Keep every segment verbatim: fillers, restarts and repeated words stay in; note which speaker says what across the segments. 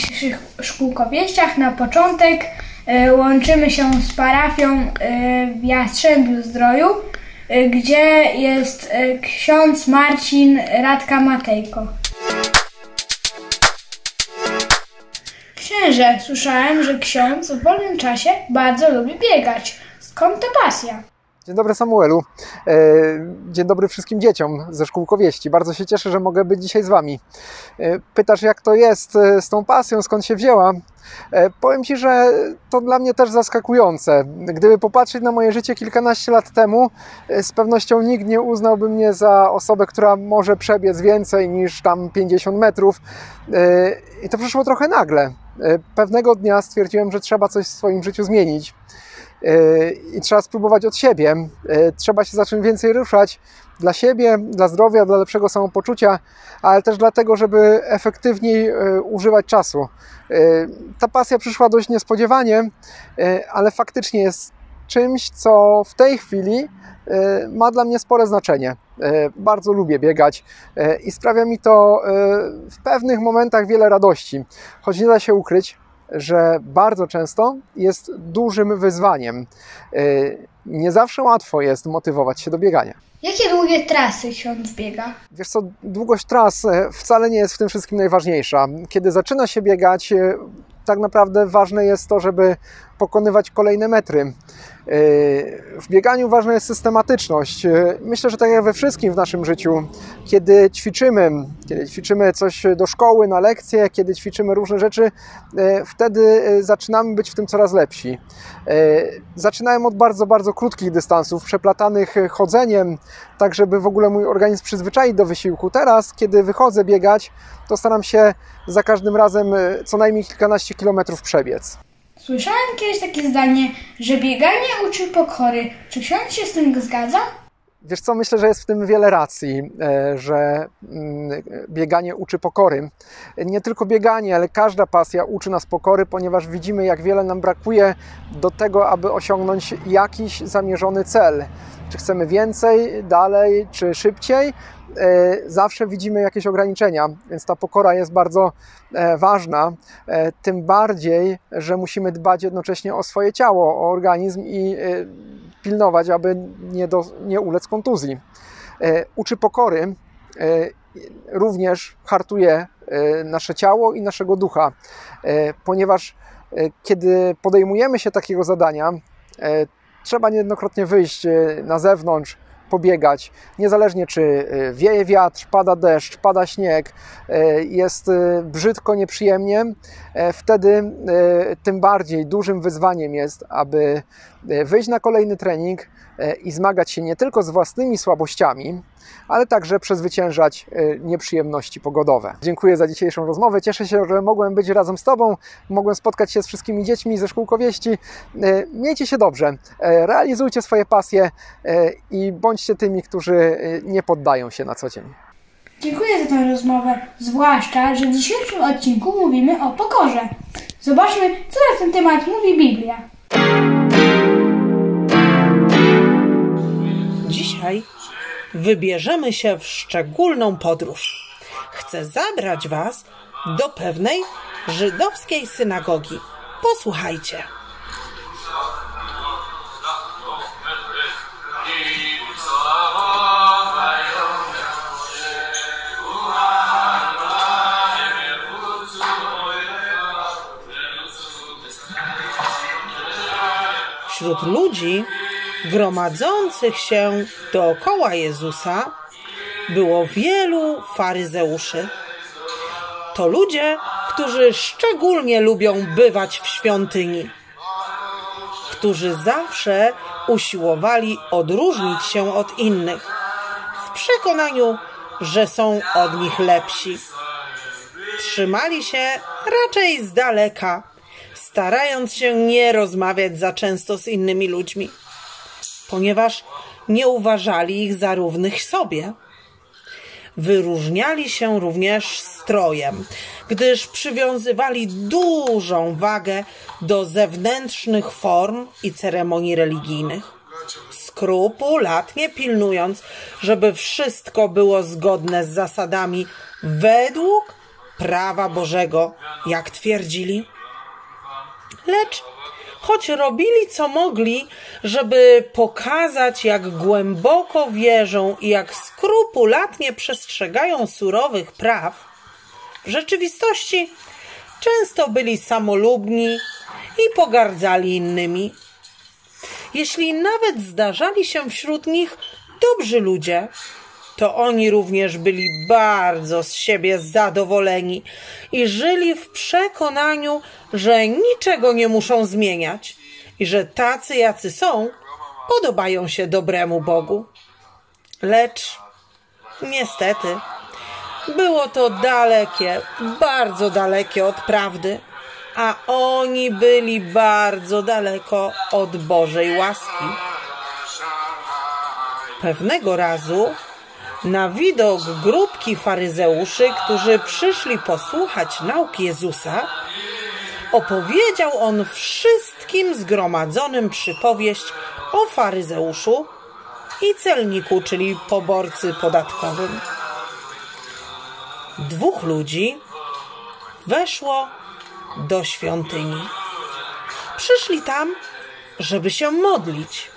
Speaker 1: dzisiejszych szkółkowieściach na początek y, łączymy się z parafią y, w Jastrzębiu-Zdroju, y, gdzie jest y, ksiądz Marcin Radka-Matejko. Księże, słyszałem, że ksiądz w wolnym czasie bardzo lubi biegać. Skąd ta pasja?
Speaker 2: Dzień dobry, Samuelu. Dzień dobry wszystkim dzieciom ze szkółkowieści. Bardzo się cieszę, że mogę być dzisiaj z Wami. Pytasz, jak to jest z tą pasją, skąd się wzięła? Powiem Ci, że to dla mnie też zaskakujące. Gdyby popatrzeć na moje życie kilkanaście lat temu, z pewnością nikt nie uznałby mnie za osobę, która może przebiec więcej niż tam pięćdziesiąt metrów. I to przyszło trochę nagle. Pewnego dnia stwierdziłem, że trzeba coś w swoim życiu zmienić. I trzeba spróbować od siebie. Trzeba się zacząć więcej ruszać dla siebie, dla zdrowia, dla lepszego samopoczucia, ale też dlatego, żeby efektywniej używać czasu. Ta pasja przyszła dość niespodziewanie, ale faktycznie jest czymś, co w tej chwili ma dla mnie spore znaczenie. Bardzo lubię biegać i sprawia mi to w pewnych momentach wiele radości, choć nie da się ukryć, że bardzo często jest dużym wyzwaniem. Nie zawsze łatwo jest motywować się do biegania.
Speaker 1: Jakie długie trasy ksiądz biega?
Speaker 2: Wiesz co, długość tras wcale nie jest w tym wszystkim najważniejsza. Kiedy zaczyna się biegać, tak naprawdę ważne jest to, żeby pokonywać kolejne metry. W bieganiu ważna jest systematyczność. Myślę, że tak jak we wszystkim w naszym życiu, kiedy ćwiczymy, kiedy ćwiczymy coś do szkoły, na lekcje, kiedy ćwiczymy różne rzeczy, wtedy zaczynamy być w tym coraz lepsi. Zaczynałem od bardzo, bardzo krótkich dystansów, przeplatanych chodzeniem, tak żeby w ogóle mój organizm przyzwyczaić do wysiłku. Teraz, kiedy wychodzę biegać, to staram się za każdym razem co najmniej kilkanaście kilometrów przebiec.
Speaker 1: Słyszałem kiedyś takie zdanie, że bieganie uczy pokory. Czy ksiądz się z tym zgadza?
Speaker 2: Wiesz co, myślę, że jest w tym wiele racji, że bieganie uczy pokory. Nie tylko bieganie, ale każda pasja uczy nas pokory, ponieważ widzimy, jak wiele nam brakuje do tego, aby osiągnąć jakiś zamierzony cel. Czy chcemy więcej, dalej, czy szybciej? Zawsze widzimy jakieś ograniczenia, więc ta pokora jest bardzo ważna, tym bardziej, że musimy dbać jednocześnie o swoje ciało, o organizm i pilnować, aby nie, do, nie ulec kontuzji. Uczy pokory, również hartuje nasze ciało i naszego ducha, ponieważ kiedy podejmujemy się takiego zadania, trzeba niejednokrotnie wyjść na zewnątrz, pobiegać, niezależnie czy wieje wiatr, pada deszcz, pada śnieg, jest brzydko, nieprzyjemnie, wtedy tym bardziej dużym wyzwaniem jest, aby wyjść na kolejny trening i zmagać się nie tylko z własnymi słabościami, ale także przezwyciężać nieprzyjemności pogodowe. Dziękuję za dzisiejszą rozmowę. Cieszę się, że mogłem być razem z Tobą, mogłem spotkać się z wszystkimi dziećmi ze szkółkowieści. Miejcie się dobrze, realizujcie swoje pasje i bądźcie tymi, którzy nie poddają się na co dzień.
Speaker 1: Dziękuję za tę rozmowę, zwłaszcza, że w dzisiejszym odcinku mówimy o pokorze. Zobaczmy, co na ten temat mówi Biblia.
Speaker 3: Dzisiaj wybierzemy się w szczególną podróż. Chcę zabrać Was do pewnej żydowskiej synagogi. Posłuchajcie. Wśród ludzi gromadzących się dookoła Jezusa było wielu faryzeuszy. To ludzie, którzy szczególnie lubią bywać w świątyni, którzy zawsze usiłowali odróżnić się od innych, w przekonaniu, że są od nich lepsi. Trzymali się raczej z daleka, starając się nie rozmawiać za często z innymi ludźmi, ponieważ nie uważali ich za równych sobie. Wyróżniali się również strojem, gdyż przywiązywali dużą wagę do zewnętrznych form i ceremonii religijnych, skrupulatnie pilnując, żeby wszystko było zgodne z zasadami według prawa Bożego, jak twierdzili. Lecz choć robili co mogli, żeby pokazać, jak głęboko wierzą i jak skrupulatnie przestrzegają surowych praw, w rzeczywistości często byli samolubni i pogardzali innymi. Jeśli nawet zdarzali się wśród nich dobrzy ludzie, to oni również byli bardzo z siebie zadowoleni i żyli w przekonaniu, że niczego nie muszą zmieniać i że tacy, jacy są, podobają się dobremu Bogu. Lecz niestety było to dalekie, bardzo dalekie od prawdy, a oni byli bardzo daleko od Bożej łaski. Pewnego razu na widok grupki faryzeuszy, którzy przyszli posłuchać nauk Jezusa, opowiedział on wszystkim zgromadzonym przypowieść o faryzeuszu i celniku, czyli poborcy podatkowym. Dwóch ludzi weszło do świątyni. Przyszli tam, żeby się modlić.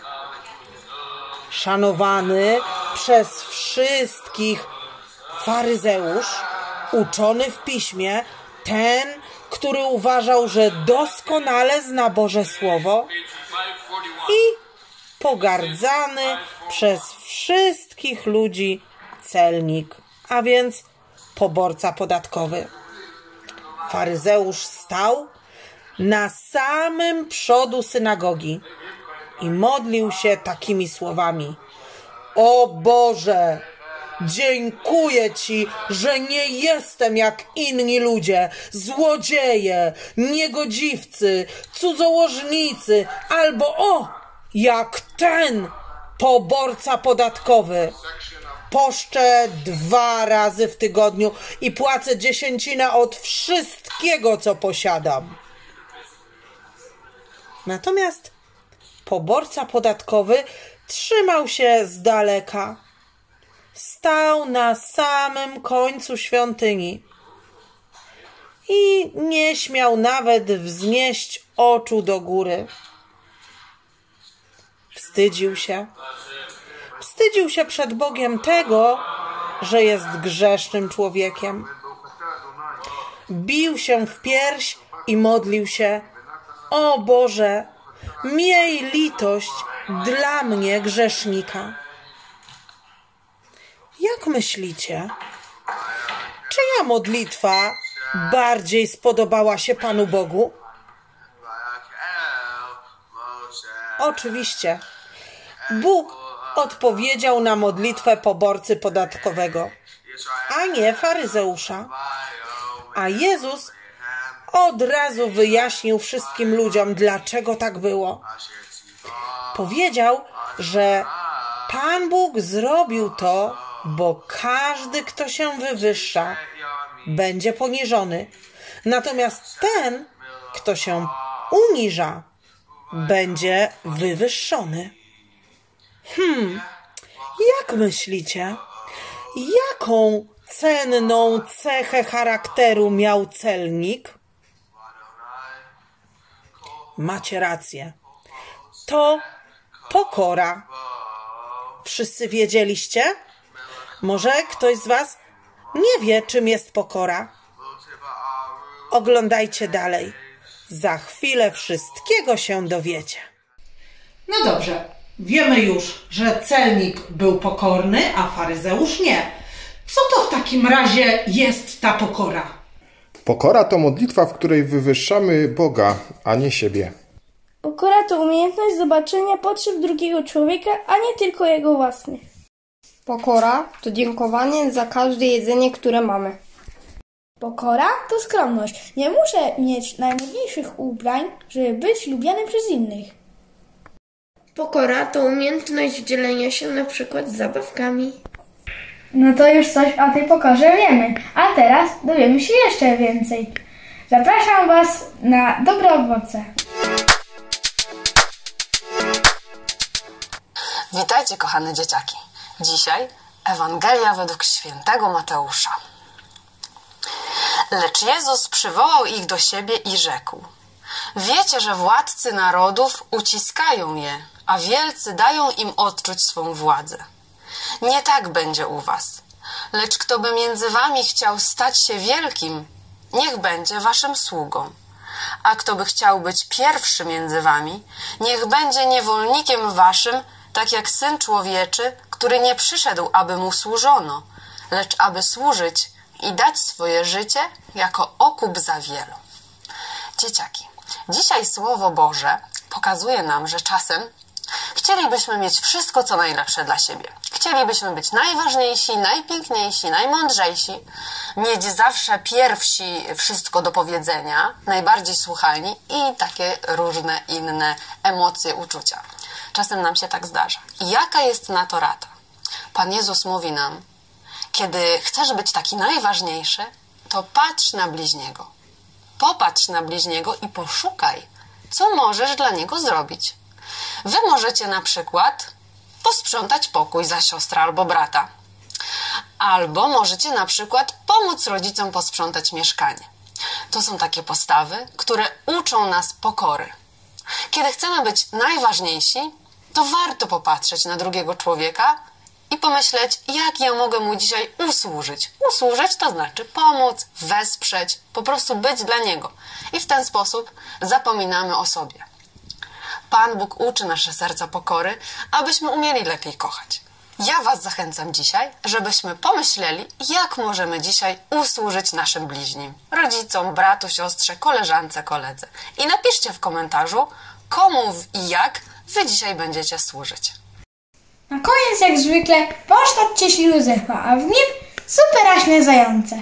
Speaker 3: Szanowany przez wszystkich faryzeusz, uczony w piśmie, ten, który uważał, że doskonale zna Boże Słowo, i pogardzany przez wszystkich ludzi celnik, a więc poborca podatkowy. Faryzeusz stał na samym przodu synagogi i modlił się takimi słowami: O Boże, dziękuję Ci, że nie jestem jak inni ludzie, złodzieje, niegodziwcy, cudzołożnicy, albo o, jak ten poborca podatkowy. Poszczę dwa razy w tygodniu i płacę dziesięcinę od wszystkiego, co posiadam. Natomiast poborca podatkowy trzymał się z daleka. Stał na samym końcu świątyni i nie śmiał nawet wznieść oczu do góry. Wstydził się. Wstydził się przed Bogiem tego, że jest grzesznym człowiekiem. Bił się w pierś i modlił się: O Boże, miej litość dla mnie, grzesznika. Jak myślicie, czyja modlitwa bardziej spodobała się Panu Bogu? Oczywiście, Bóg odpowiedział na modlitwę poborcy podatkowego, a nie faryzeusza. A Jezus od razu wyjaśnił wszystkim ludziom, dlaczego tak było. Powiedział, że Pan Bóg zrobił to, bo każdy, kto się wywyższa, będzie poniżony. Natomiast ten, kto się uniża, będzie wywyższony. Hmm, jak myślicie, jaką cenną cechę charakteru miał celnik? Macie rację. To pokora. Wszyscy wiedzieliście? Może ktoś z was nie wie, czym jest pokora? Oglądajcie dalej. Za chwilę wszystkiego się dowiecie.
Speaker 4: No dobrze. Wiemy już, że celnik był pokorny, a faryzeusz nie. Co to w takim razie jest ta pokora?
Speaker 5: Pokora to modlitwa, w której wywyższamy Boga, a nie siebie.
Speaker 6: Pokora to umiejętność zobaczenia potrzeb drugiego człowieka, a nie tylko jego własnych.
Speaker 7: Pokora to dziękowanie za każde jedzenie, które mamy.
Speaker 1: Pokora to skromność. Nie muszę mieć najmodniejszych ubrań, żeby być lubianym przez innych.
Speaker 7: Pokora to umiejętność dzielenia się na przykład z zabawkami.
Speaker 1: No to już coś o tej pokorze wiemy, a teraz dowiemy się jeszcze więcej. Zapraszam Was na dobre owoce.
Speaker 8: Witajcie, kochane dzieciaki. Dzisiaj Ewangelia według świętego Mateusza. Lecz Jezus przywołał ich do siebie i rzekł: wiecie, że władcy narodów uciskają je, a wielcy dają im odczuć swą władzę. Nie tak będzie u was. Lecz kto by między wami chciał stać się wielkim, niech będzie waszym sługą. A kto by chciał być pierwszy między wami, niech będzie niewolnikiem waszym, tak jak Syn Człowieczy, który nie przyszedł, aby mu służono, lecz aby służyć i dać swoje życie jako okup za wielu. Dzieciaki, dzisiaj Słowo Boże pokazuje nam, że czasem chcielibyśmy mieć wszystko, co najlepsze dla siebie. Chcielibyśmy być najważniejsi, najpiękniejsi, najmądrzejsi, mieć zawsze pierwsi wszystko do powiedzenia, najbardziej słuchalni i takie różne inne emocje, uczucia. Czasem nam się tak zdarza. I jaka jest na to rada? Pan Jezus mówi nam, kiedy chcesz być taki najważniejszy, to patrz na bliźniego. Popatrz na bliźniego i poszukaj, co możesz dla niego zrobić. Wy możecie na przykład posprzątać pokój za siostrę albo brata. Albo możecie na przykład pomóc rodzicom posprzątać mieszkanie. To są takie postawy, które uczą nas pokory. Kiedy chcemy być najważniejsi, to warto popatrzeć na drugiego człowieka i pomyśleć, jak ja mogę mu dzisiaj usłużyć. Usłużyć to znaczy pomóc, wesprzeć, po prostu być dla niego. I w ten sposób zapominamy o sobie. Pan Bóg uczy nasze serca pokory, abyśmy umieli lepiej kochać. Ja was zachęcam dzisiaj, żebyśmy pomyśleli, jak możemy dzisiaj usłużyć naszym bliźnim, rodzicom, bratu, siostrze, koleżance, koledze. I napiszcie w komentarzu, komu i jak wy dzisiaj będziecie służyć.
Speaker 1: Na koniec, jak zwykle, warsztat cieśli Józefa, a w nim superaśne zające.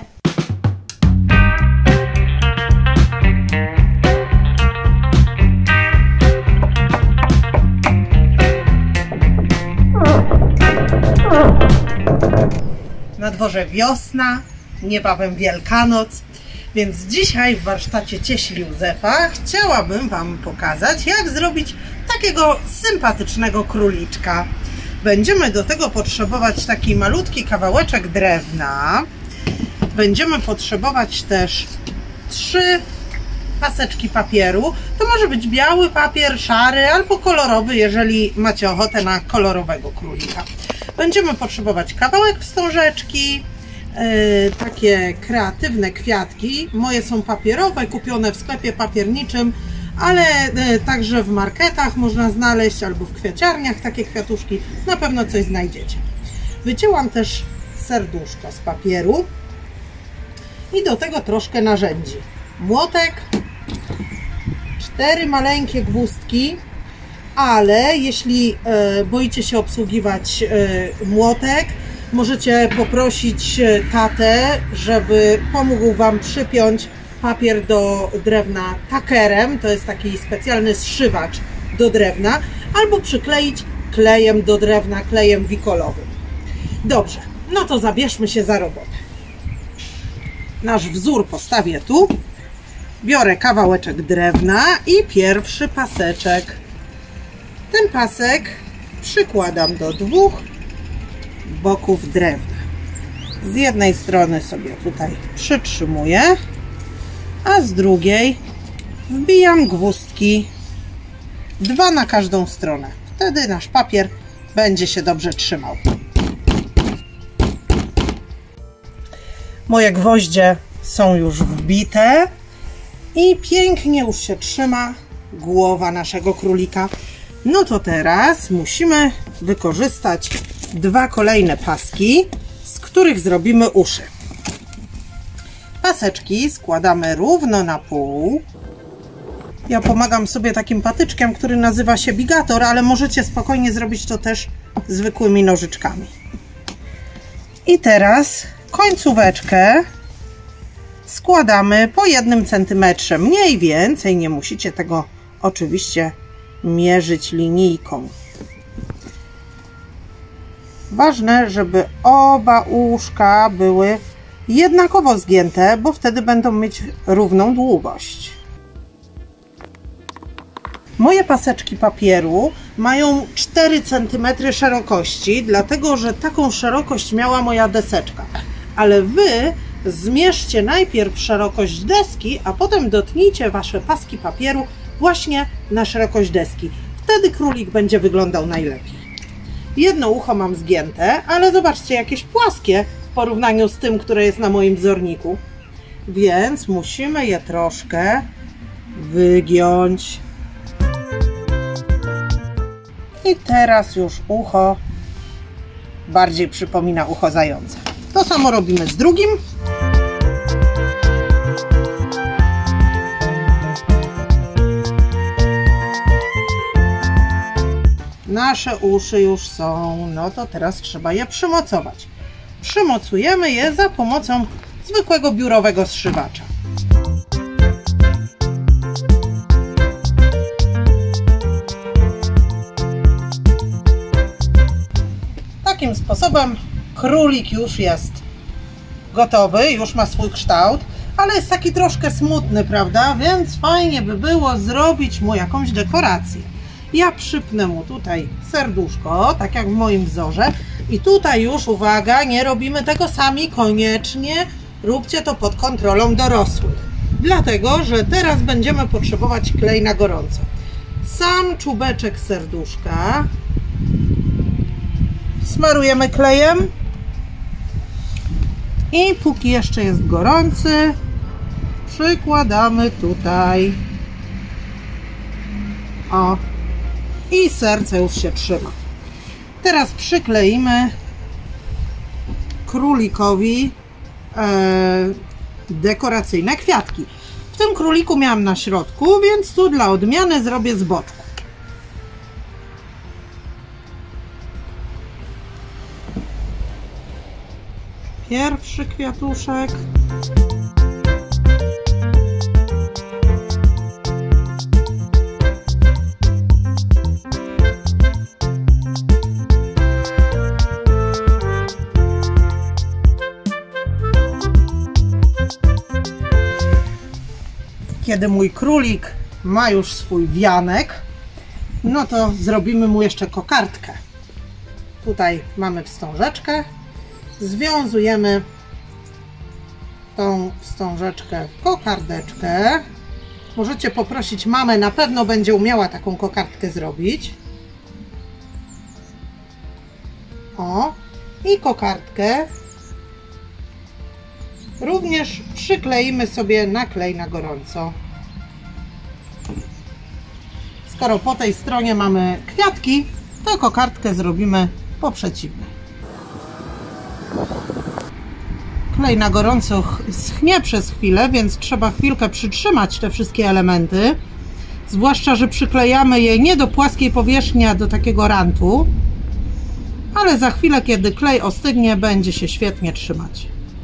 Speaker 4: Na dworze wiosna, niebawem Wielkanoc, więc dzisiaj w warsztacie cieśli Józefa chciałabym wam pokazać, jak zrobić takiego sympatycznego króliczka. Będziemy do tego potrzebować taki malutki kawałeczek drewna. Będziemy potrzebować też trzy paseczki papieru. To może być biały papier, szary albo kolorowy, jeżeli macie ochotę na kolorowego królika. Będziemy potrzebować kawałek wstążeczki, yy, takie kreatywne kwiatki. Moje są papierowe, kupione w sklepie papierniczym, ale yy, także w marketach można znaleźć albo w kwiaciarniach takie kwiatuszki. Na pewno coś znajdziecie. Wycięłam też serduszko z papieru i do tego troszkę narzędzi. Młotek, cztery maleńkie gwózdki, ale jeśli e, boicie się obsługiwać e, młotek, możecie poprosić tatę, żeby pomógł wam przypiąć papier do drewna takerem, to jest taki specjalny zszywacz do drewna, albo przykleić klejem do drewna, klejem wikolowym. Dobrze, no to zabierzmy się za robotę. Nasz wzór postawię tu. Biorę kawałeczek drewna i pierwszy paseczek. Ten pasek przykładam do dwóch boków drewna. Z jednej strony sobie tutaj przytrzymuję, a z drugiej wbijam gwózdki, dwa na każdą stronę. Wtedy nasz papier będzie się dobrze trzymał. Moje gwoździe są już wbite i pięknie już się trzyma głowa naszego królika. No to teraz musimy wykorzystać dwa kolejne paski, z których zrobimy uszy. Paseczki składamy równo na pół. Ja pomagam sobie takim patyczkiem, który nazywa się bigator, ale możecie spokojnie zrobić to też zwykłymi nożyczkami. I teraz końcóweczkę składamy po jednym centymetrze, mniej więcej, nie musicie tego oczywiście mierzyć linijką. Ważne, żeby oba uszka były jednakowo zgięte, bo wtedy będą mieć równą długość. Moje paseczki papieru mają cztery centymetry szerokości, dlatego że taką szerokość miała moja deseczka. Ale wy zmierzcie najpierw szerokość deski, a potem dotnijcie Wasze paski papieru właśnie na szerokość deski. Wtedy królik będzie wyglądał najlepiej. Jedno ucho mam zgięte, ale zobaczcie, jakieś płaskie w porównaniu z tym, które jest na moim wzorniku. Więc musimy je troszkę wygiąć. I teraz już ucho bardziej przypomina ucho zająca. To samo robimy z drugim. Nasze uszy już są, no to teraz trzeba je przymocować. Przymocujemy je za pomocą zwykłego biurowego zszywacza. Takim sposobem królik już jest gotowy, już ma swój kształt, ale jest taki troszkę smutny, prawda? Więc fajnie by było zrobić mu jakąś dekorację. Ja przypnę mu tutaj serduszko, tak jak w moim wzorze. I tutaj już, uwaga, nie robimy tego sami, koniecznie róbcie to pod kontrolą dorosłych. Dlatego, że teraz będziemy potrzebować klej na gorąco. Sam czubeczek serduszka smarujemy klejem i póki jeszcze jest gorący, przykładamy tutaj. O, i serce już się trzyma. Teraz przykleimy królikowi e, dekoracyjne kwiatki. W tym króliku miałam na środku, więc tu dla odmiany zrobię z boczku. Pierwszy kwiatuszek. Kiedy mój królik ma już swój wianek, no to zrobimy mu jeszcze kokardkę. Tutaj mamy wstążeczkę. Związujemy tą wstążeczkę w kokardeczkę. Możecie poprosić mamę, na pewno będzie umiała taką kokardkę zrobić. O, i kokardkę również przykleimy sobie na klej na gorąco. Skoro po tej stronie mamy kwiatki, to kokardkę zrobimy po przeciwnej. Klej na gorąco schnie przez chwilę, więc trzeba chwilkę przytrzymać te wszystkie elementy. Zwłaszcza, że przyklejamy je nie do płaskiej powierzchni, a do takiego rantu. Ale za chwilę, kiedy klej ostygnie, będzie się świetnie trzymać.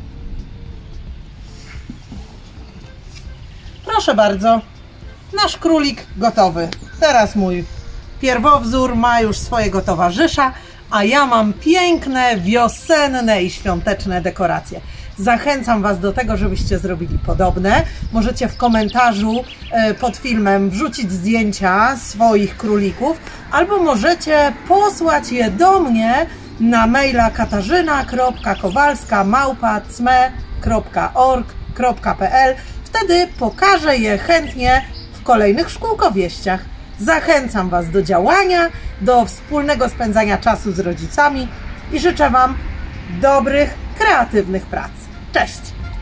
Speaker 4: Proszę bardzo, nasz królik gotowy. Teraz mój pierwowzór ma już swojego towarzysza, a ja mam piękne, wiosenne i świąteczne dekoracje. Zachęcam Was do tego, żebyście zrobili podobne. Możecie w komentarzu pod filmem wrzucić zdjęcia swoich królików, albo możecie posłać je do mnie na maila katarzyna kropka kowalska małpa cme kropka org kropka pl. Wtedy pokażę je chętnie w kolejnych szkółkowieściach. Zachęcam Was do działania, do wspólnego spędzania czasu z rodzicami i życzę Wam dobrych, kreatywnych prac. Cześć!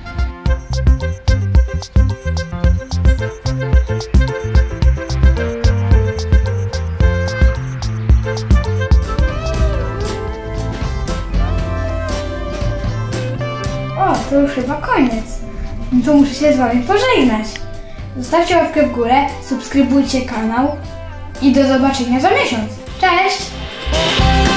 Speaker 1: O, to już chyba koniec. No to muszę się z Wami pożegnać. Zostawcie łapkę w górę, subskrybujcie kanał i do zobaczenia za miesiąc. Cześć!